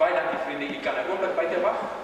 bijna die vrienden, je kan er ook bij te wachten.